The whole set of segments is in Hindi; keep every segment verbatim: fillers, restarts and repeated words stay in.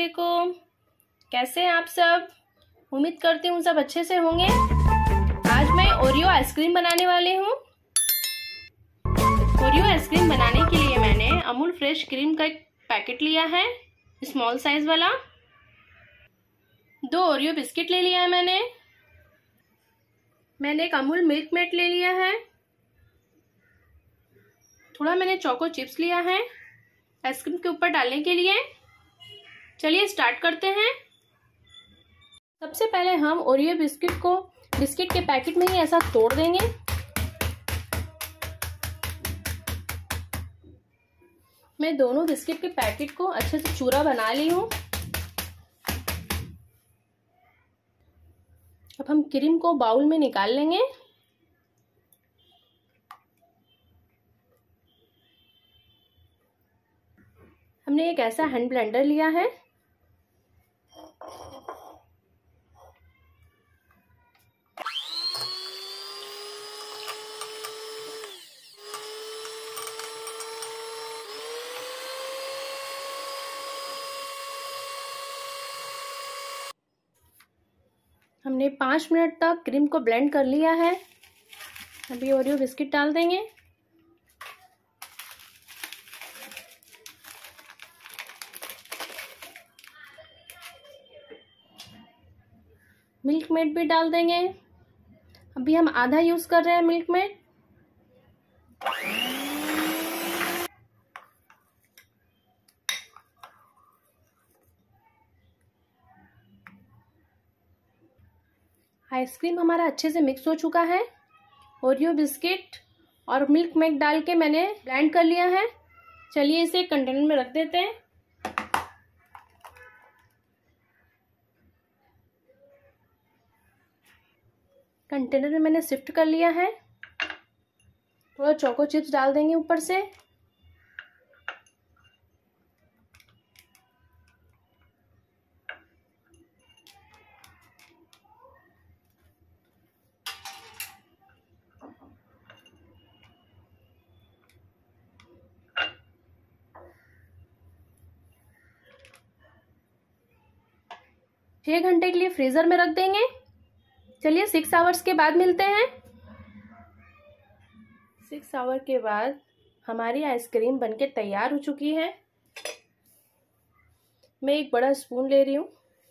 वालेकुम। कैसे हैं आप सब? उम्मीद करती हूँ सब अच्छे से होंगे। आज मैं ओरियो आइसक्रीम बनाने वाली हूँ। ओरियो आइसक्रीम बनाने के लिए मैंने अमूल फ्रेश क्रीम का एक पैकेट लिया है, स्मॉल साइज वाला। दो ओरियो बिस्किट ले लिया है मैंने। मैंने एक अमूल मिल्क मेड ले लिया है। थोड़ा मैंने चोको चिप्स लिया है आइसक्रीम के ऊपर डालने के लिए। चलिए स्टार्ट करते हैं। सबसे पहले हम ओरियो बिस्किट को बिस्किट के पैकेट में ही ऐसा तोड़ देंगे। मैं दोनों बिस्किट के पैकेट को अच्छे से चूरा बना ली हूँ। अब हम क्रीम को बाउल में निकाल लेंगे। हमने एक ऐसा हैंड ब्लेंडर लिया है। हमने पाँच मिनट तक क्रीम को ब्लेंड कर लिया है। अभी ओरियो बिस्किट डाल देंगे। मिल्क मेड भी डाल देंगे। अभी हम आधा यूज कर रहे हैं मिल्क मेड। आइसक्रीम हमारा अच्छे से मिक्स हो चुका है। ओरियो बिस्किट और मिल्क मेड डाल के मैंने ब्लेंड कर लिया है। चलिए इसे कंटेनर में रख देते हैं। कंटेनर में मैंने शिफ्ट कर लिया है। थोड़ा चोको चिप्स डाल देंगे ऊपर से। छह घंटे के लिए फ्रीजर में रख देंगे। चलिए सिक्स आवर्स के बाद मिलते हैं। सिक्स आवर के बाद हमारी आइसक्रीम बनके तैयार हो चुकी है। मैं एक बड़ा स्पून ले रही हूँ।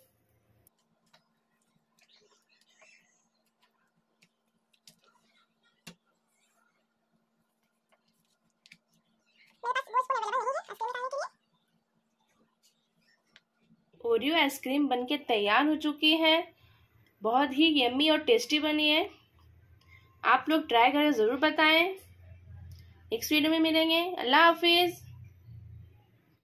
ओरियो आइसक्रीम बनके तैयार हो चुकी है। बहुत ही यम्मी और टेस्टी बनी है। आप लोग ट्राई करें, ज़रूर बताएं। नेक्स्ट वीडियो में मिलेंगे। अल्लाह हाफिज़।